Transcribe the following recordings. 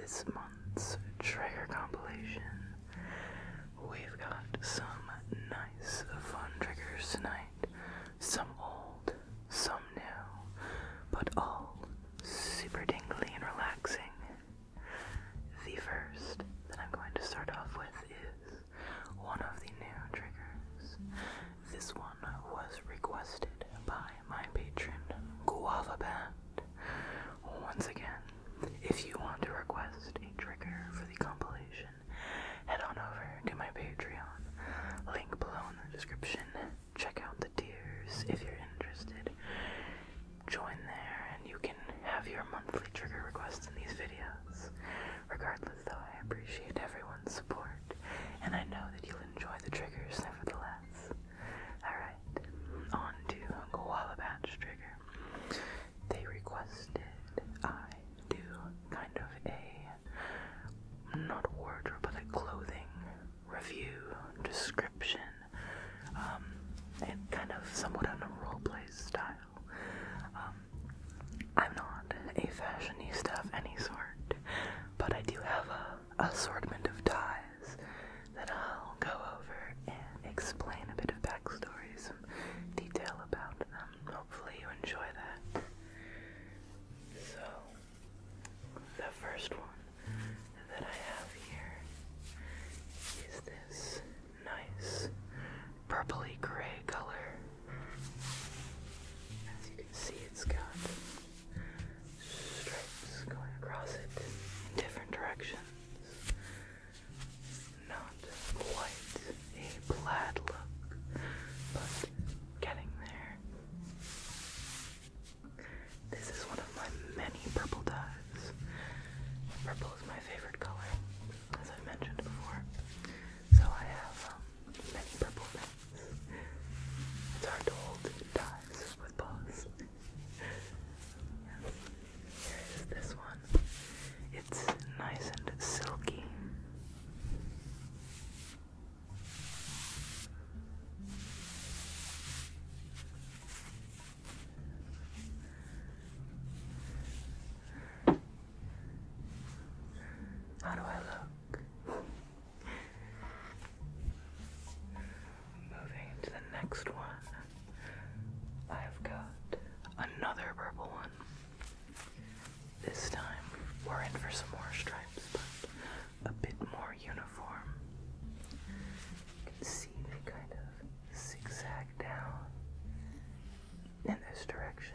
this month's trigger compilation. We've got some nice, fun triggers tonight. Some old, some new, but all super tingly and relaxing. The first that I'm going to start off with is one of the new triggers. This one was requested by my patron, Guava Band. Once again, if you want to request a trigger for the compilation, head on over to my Patreon, link below in the description. Check out the tiers if you're interested. Join there and you can have your monthly trigger requests in these videos. Regardless though, I appreciate everyone's support, and I know that you'll enjoy the triggers nevertheless. Alright, on to Guava Batch trigger. They requested I do kind of a, not wardrobe, but a clothing review, description, and kind of somewhat on a roleplay style. I'm not a fashionista of any sort, but I do have a assortment of ties that I'll go over and explain a bit of backstory, some detail about them. Hopefully you enjoy that. So, the first one that I have here is this nice purpley gray color. As you can see, it's got stripes going across it in different directions. Not quite a plaid look, but getting there. This is one of my many purple dyes. Purple is my favorite color, as I've mentioned before. So I have many purple things. It's hard to hold dyes with paws. Yes. Here is this one. It's nice and silky. How do I look? Moving to the next one, I've got another purple one. This time, we're in for some more stripes, but a bit more uniform. You can see they kind of zigzag down in this direction.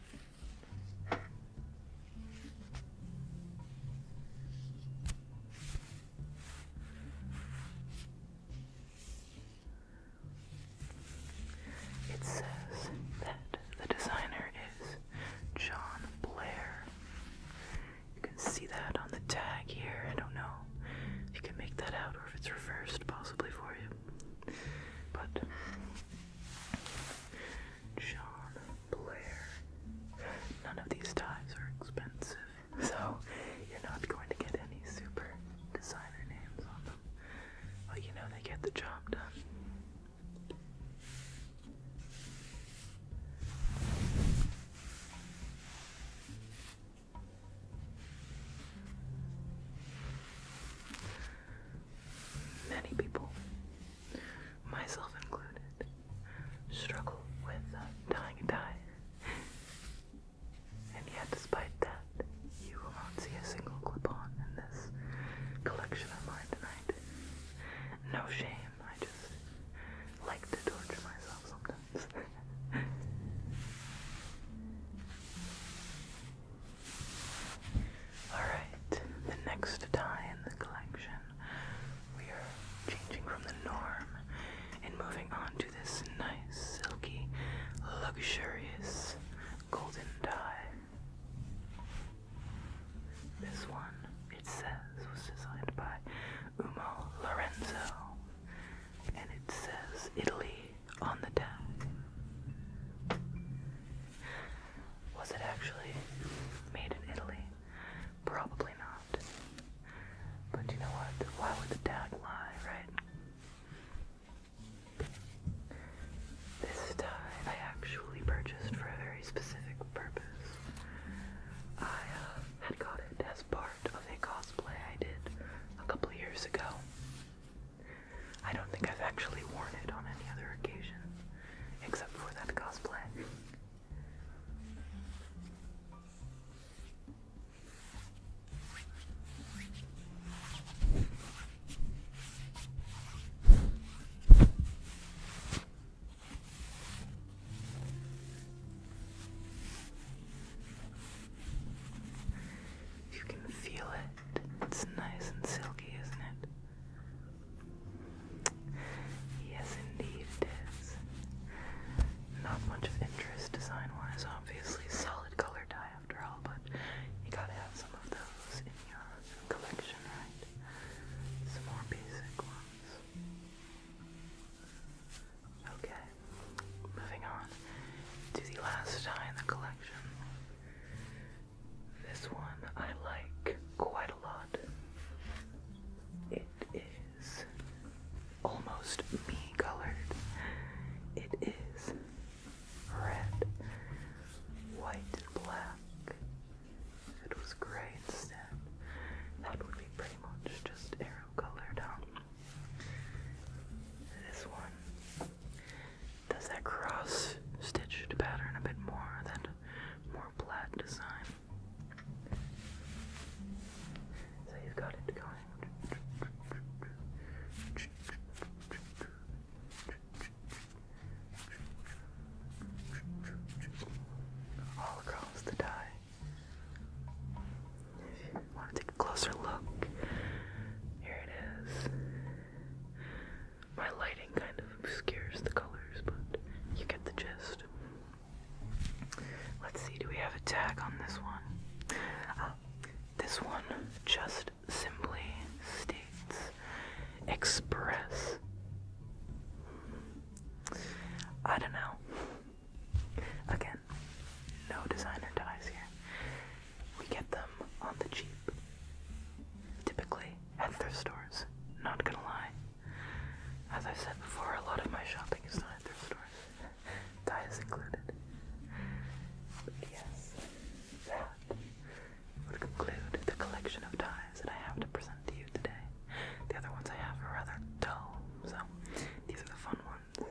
It says that the designer is John Blair. You can see that on the tag here. I don't know if you can make that out or if it's reversed possibly for you. But John Blair. None of these ties are expensive, so you're not going to get any super designer names on them. But you know they get the job done. Many people, myself included, struggle with tying a tie. And yet, despite that, you will not see a single clip-on in this collection of mine tonight. No shame, I just like to torture myself sometimes. Alright, the next tie in the collection, we are changing from the norm and moving on to this nice, silky, luxurious golden dye. This one, it says, was designed by Umo Lorenzo, and it says Italy on the tag. Was it actually made in Italy? Probably not. But you know what? Why would the tag lie, right? This tie I actually purchased it is red, white, and black. If it was gray instead, that would be pretty much just arrow colored, huh? This one does that cross stitched pattern a bit more, that more plaid design. So you've got it going all across the die. If you want to take a closer look, here it is. My lighting kind of obscures the colors, but you get the gist. Let's see, do we have a tag on this one? This one just simply states express. I don't know. Again, no designer dies here. We get them on the cheap. Typically at thrift stores. Not gonna lie. As I've said before, a lot of my shopping is done at thrift stores. Ties included. But yes, that would conclude the collection of ties that I have to present to you today. The other ones I have are rather dull, so these are the fun ones.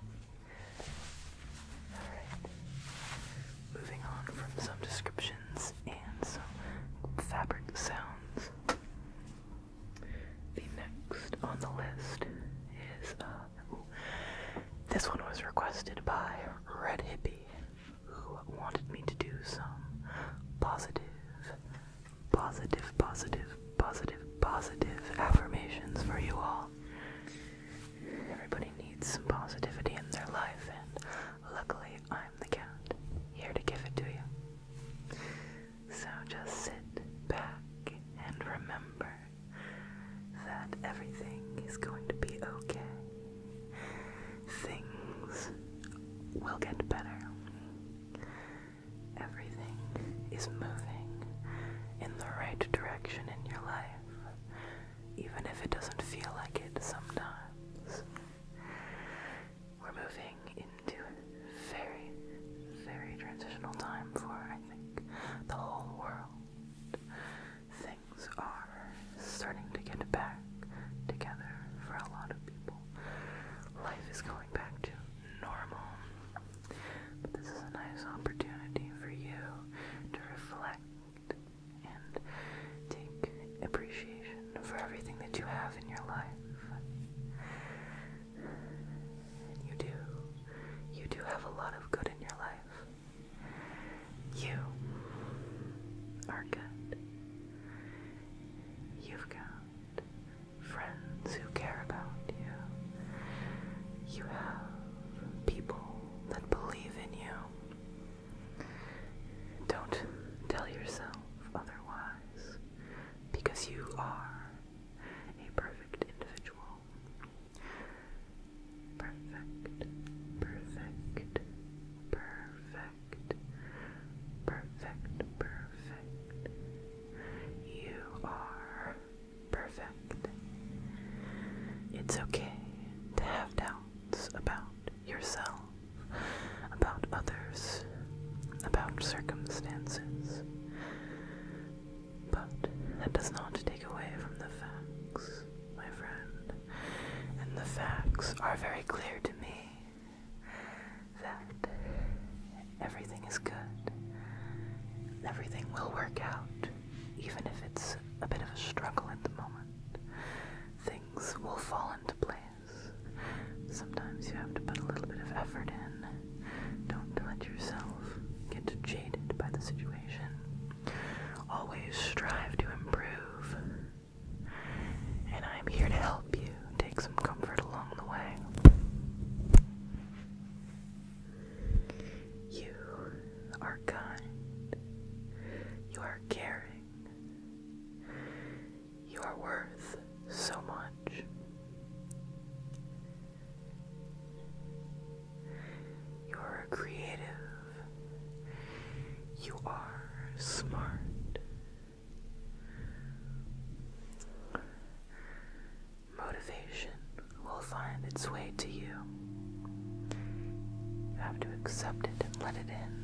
Alright. Moving on from some descriptions and some fabric sounds. The next on the list is, this one was requested by Red Hippie, who wanted me to do some positive affirmations for you all. Everybody needs some positivity in their life, and luckily I'm the cat, here to give it to you. So just sit back and remember that everything is going to be okay. Things will get better. Everything is moving in the right direction in your life, even if it doesn't feel like it sometimes. We're moving into a very, very transitional time for, I think, the whole world. Things are starting to get back together for a lot of people. Life is going back to normal. But this is a nice opportunity for you to reflect and take appreciation for everything that you have in your life. And you do have a lot of good in your life. You are good. You've got friends who care about you. You have people that believe in you. Don't tell yourself otherwise, because you are a perfect individual. Perfect, perfect, perfect, perfect, perfect. You are perfect. It's okay to have doubts about yourself, about others, about circumstances, but that does not take away from the facts, my friend. And the facts are very clear to me that everything is good. Everything will work out, even if it's a bit of a struggle at the moment. Things will fall into place. Sometimes you have to put a little bit of effort in. Don't let yourself get jaded by the situation. Always strive to improve. And I'm here to help you take some comfort along the way. You are kind. You are caring. You are worth so much. You are creative. You are smart. Motivation will find its way to you. to accept it and let it in.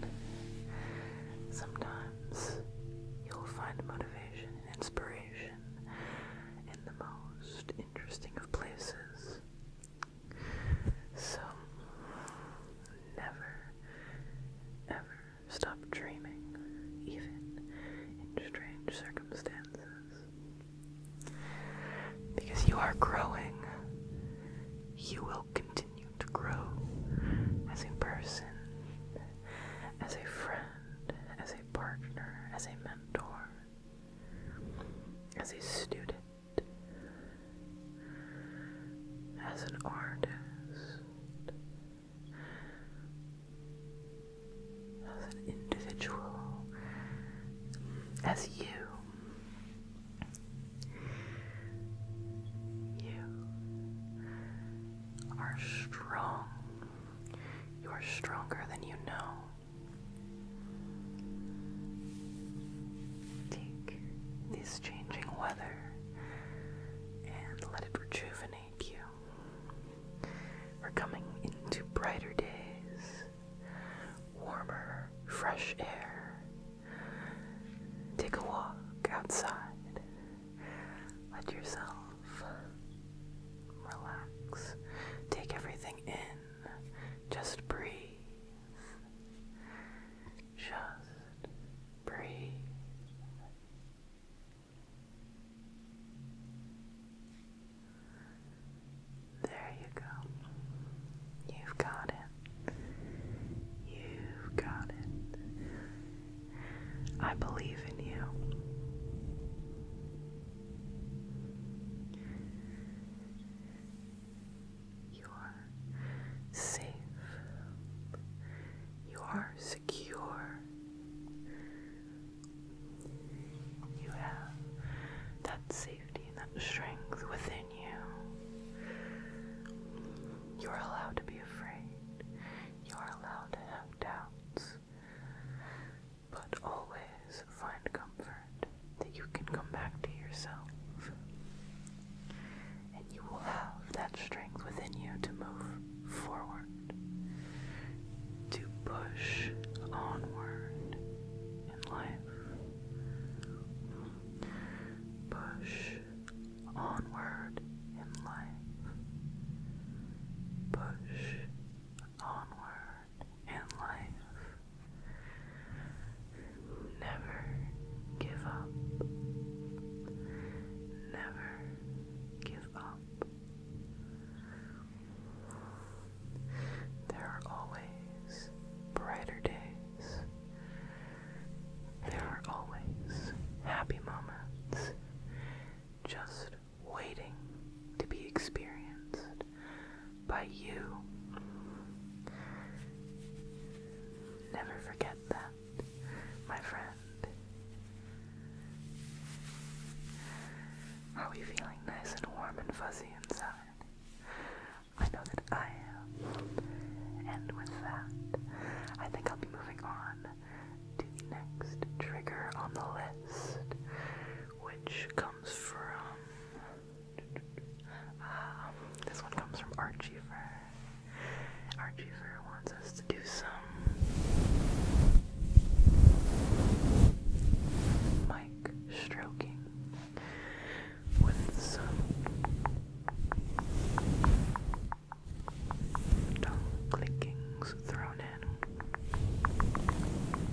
Sometimes you'll find motivation and inspiration in the most interesting of places. So, never, ever stop dreaming, even in strange circumstances. Because you are growing. You will continue to grow as a person, as a friend, as a partner, as a mentor, as a student, as an artist, as an individual, as you. Are strong. You are stronger than you know. Take this changing weather and let it rejuvenate you. We're coming into brighter days, warmer, fresh air. Take a walk outside. Let yourself relax. Take everything in. Just breathe. Just breathe. There you go. You've got it. You've got it. I believe in you. Safe. You are secure. You have that safety and that strength within you. You are allowed to be afraid. You are allowed to have doubts. But always find comfort that you can come back to yourself. And you will have that strength within you to move forward, to push onward in life. Push onward in life. Push onward in life. Never give up. Never give up. There are always brighter days. There are always happy moments just waiting to be experienced by you. Never forget that, my friend. Are we feeling nice and warm and fuzzy inside? I know that I am. And with that, I think I'll be moving on to the next trigger on the list, which comes from this one comes from Archiever. Archiever wants us to do some mic stroking with some tongue clickings thrown in.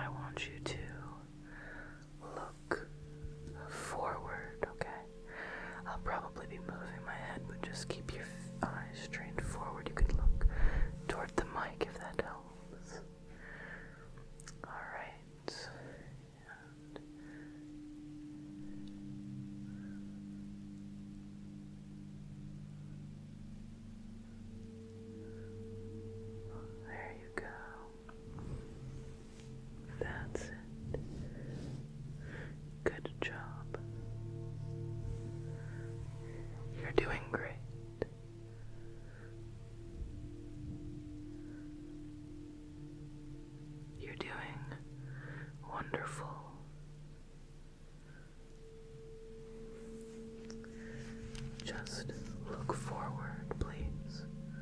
I want you to look forward, okay? I'll probably be moving my head, but just keep your eyes straight forward. You could look toward the mic if that helps. Alright. There you go. That's it. Good job. You're doing great. You're doing wonderful. Just look forward, please.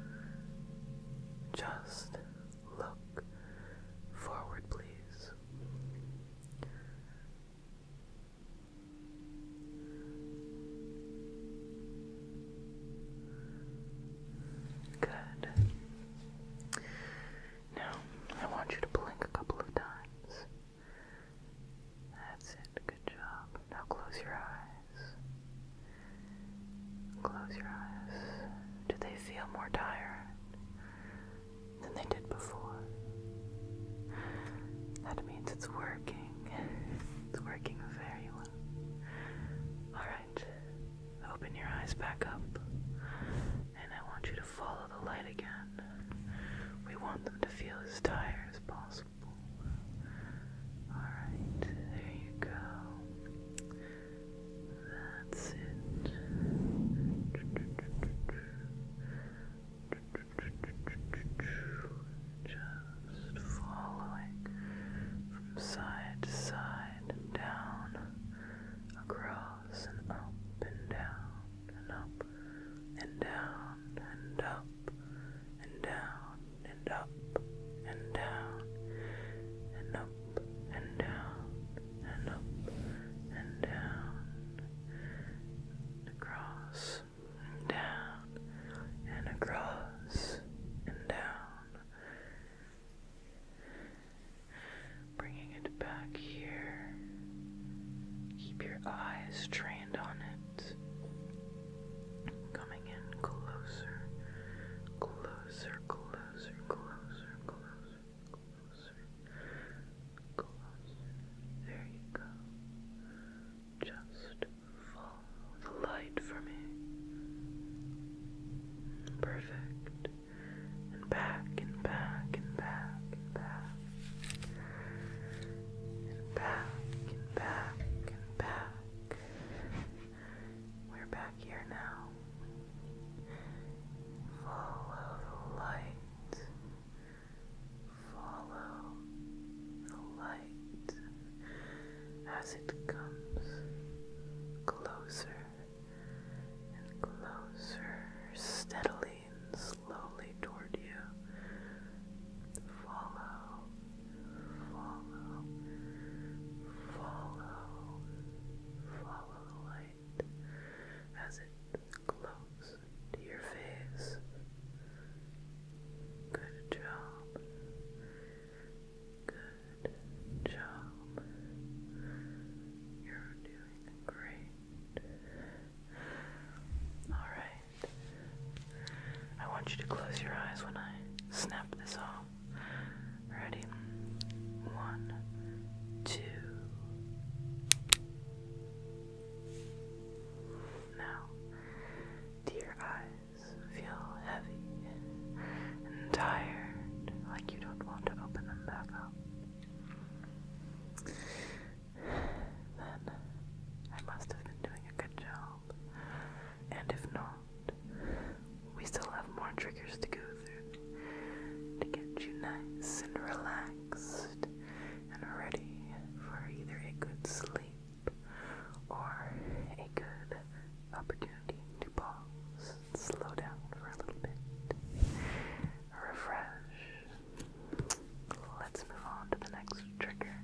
Just look forward, please. Good. Now, I want you to blink a couple of times. That's it. Good job. Now close your eyes. Close your eyes. Do they feel more tired than they did before? That means it's working. It's working very well. Alright. Open your eyes back up. And I want you to follow the light again. We want them to feel as tired as possible. Alright, there you go. That's it. Just following from side to side, down, across, and up, and down, and up, and down, and up, and down, and up, and down, and up, and down, and up, and down, across, and down, and across, and down. Bringing it back here. Keep your eyes trained on it. Coming in closer, closer, closer, closer, closer, closer, closer. There you go. Just follow the light for me. Perfect. And back, and back, and back, and back. And back, and back, and back. We're back here now. Follow the light. Follow the light as it comes closer and closer, steadily and slowly toward you. Follow, follow, follow, follow the light as it close to your face. Good job. Good job. You're doing great. Alright. I want you to close your eyes when I snap this off. Ready? 1, 2. Now, do your eyes feel heavy and tired, like you don't want to open them back up? Then I must have been doing a good job. And if not, we still have more triggers to go through to get you nice and relaxed and ready for either a good sleep or a good opportunity to pause and slow down for a little bit. Refresh. Let's move on to the next trigger.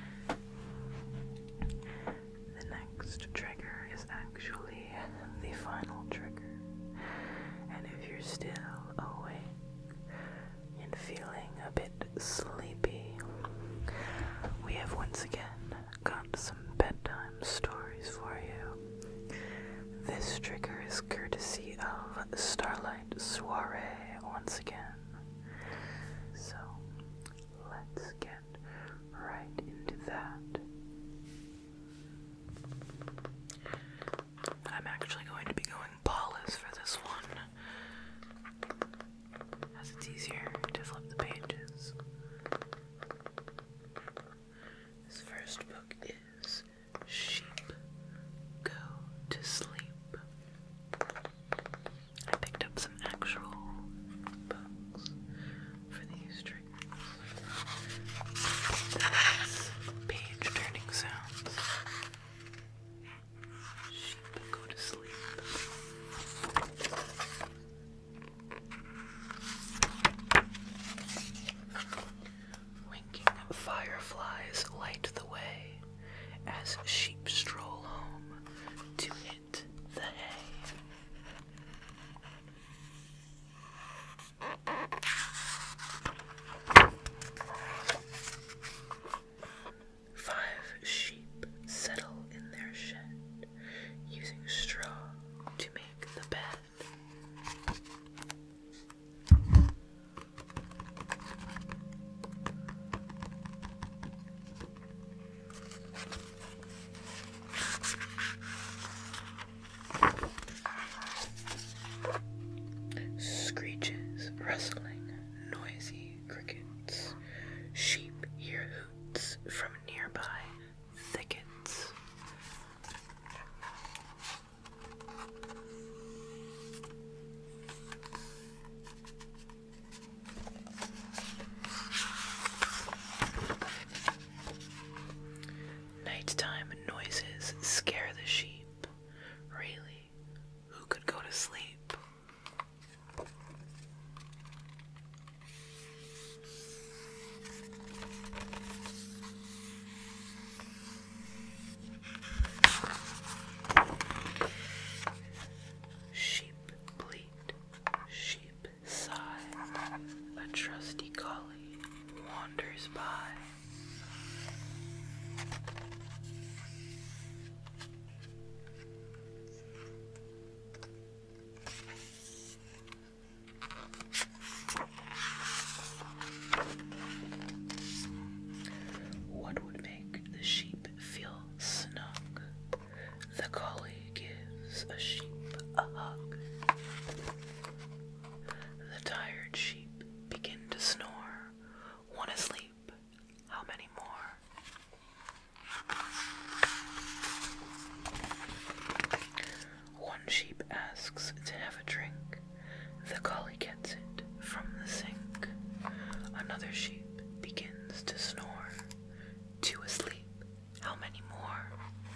The next trigger is actually the final trigger. And if you're still soiree once again. So let's get right into that. I'm actually going to be going paulus for this one, as it's easier to flip the pages. This first book is Sheep Go to Sleep. I picked up some actual books for these triggers. That's page-turning sounds. Sheep go to sleep. Winking fireflies light the way as sheep stroll home to hit the hay. Five sheep settle in their shed, using straw to make the bed. Screeches, rustling, noisy crickets. Sheep hear hoots from nearby thickets. Nighttime noises scare the sheep. Really, who could go to sleep? Sheep bleat, sheep sigh, a trusty collie wanders by. What would make the sheep feel snug? The collie gives a sheep a hug. The tired sheep begin to snore. One asleep, how many more? One sheep asks to have a drink. The collie gets it from the sink. Another sheep begins to snore. Two asleep, how many more?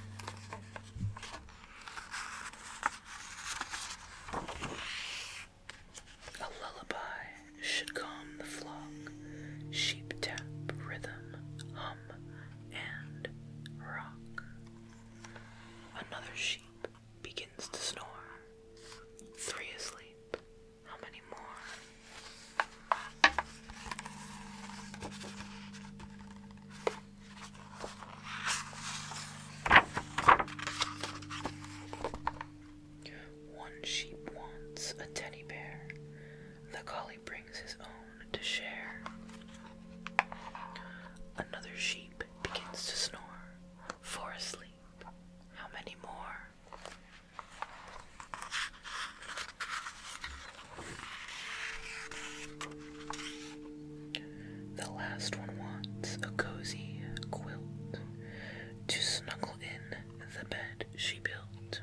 A lullaby should calm the flock. Sheep tap, rhythm, hum, and rock. Another sheep begins to snore. Three asleep, how many more? One sheep wants a teddy bear. The collie brings his own to share. Another sheep begins to snore. Four asleep, how many more? The last one wants a cozy quilt to snuggle in the bed she built.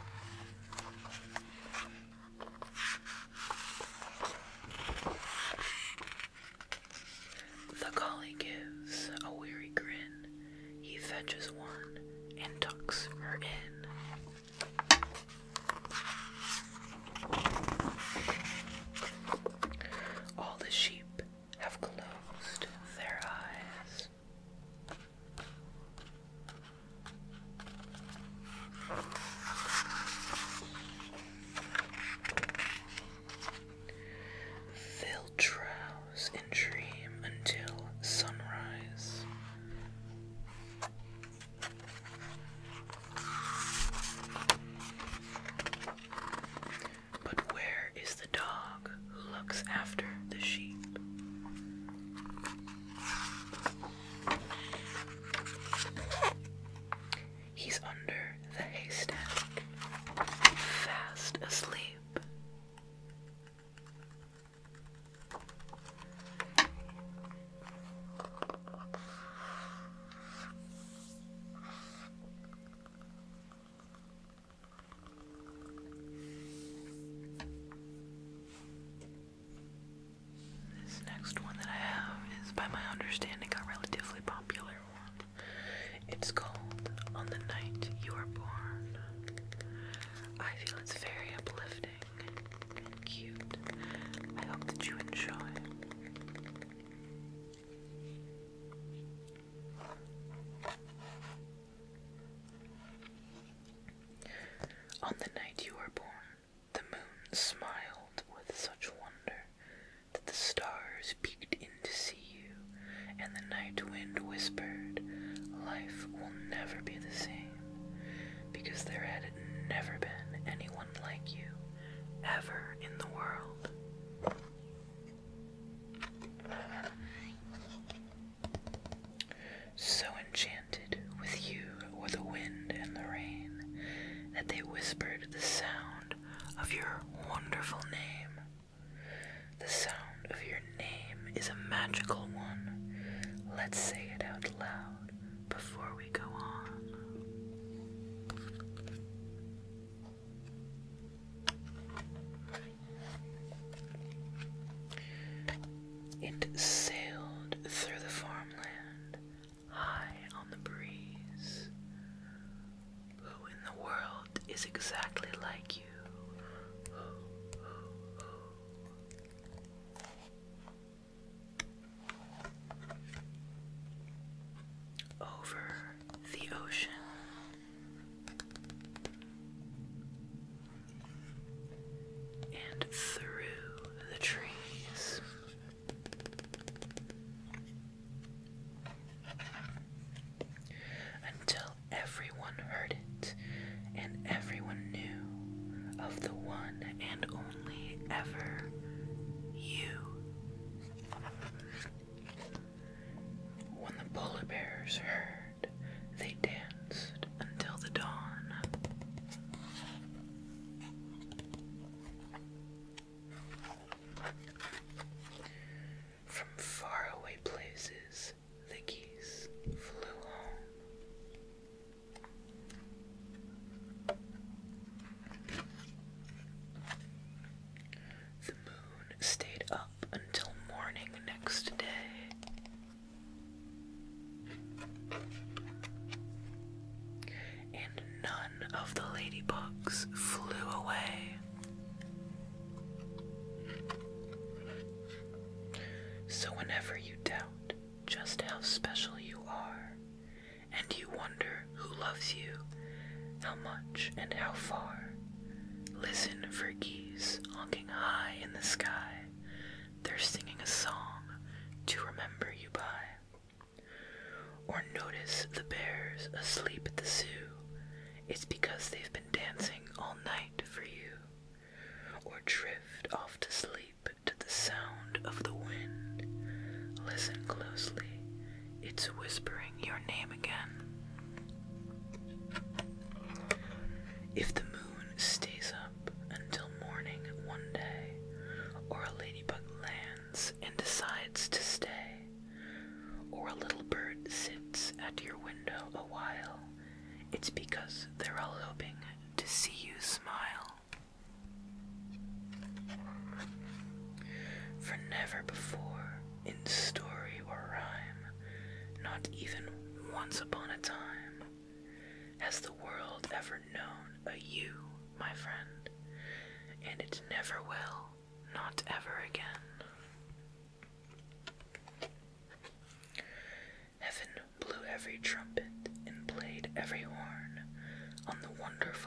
The collie gives a weary grin. He fetches one and tucks her in. All the sheep have closed their eyes. They'll drowse and dream until sunrise. looks after the sheep. He's under the haystack, fast asleep. This next one that I have is, by my understanding, a relatively popular one. It's called On the Night You Were Born. I feel it's very uplifting and cute. I hope that you enjoy. On the night you were born, the moon smiled with such wonder that the stars peeked in to see you, and the night wind whispered, life will never be the same, because there had never been anyone like you, ever in the world. So enchanted with you were the wind and the rain, that they whispered the sound of your wonderful name. The sound of your name is a magical one. Let's say it out loud before we go on. It sailed through the farmland, high on the breeze. Who in the world is exactly like you? Over the ocean, and through the trees, until everyone heard it, and everyone knew of the one and only ever you. When the polar bears heard, they danced until the dawn. From faraway places, the geese flew home. The moon stayed up until morning next day. And none of the ladybugs flew away. So whenever you doubt just how special you are, and you wonder who loves you, how much and how far, listen for geese honking high in the sky. They're singing a song to remember you by. Or notice the bears asleep at the zoo. It's because they've been dancing all night for you. Or drift off to sleep to the sound of the wind. Listen closely. It's whispering your name again. If the moon stays up until morning one day, or a ladybug lands and decides to stay, or a little bird sits at your window a while, it's because they're all hoping to see you smile. For never before, in story or rhyme, not even once upon a time, has the world ever known a you, my friend, and it never will, not ever again. Heaven blew every trumpet and played every horn on the wonderful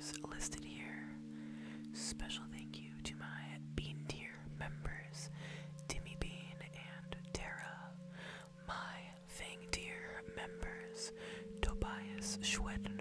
those listed here. Special thank you to my Bean Tier members, Timmy Bean and Tara. My Fang Tier members, Tobias Schweden,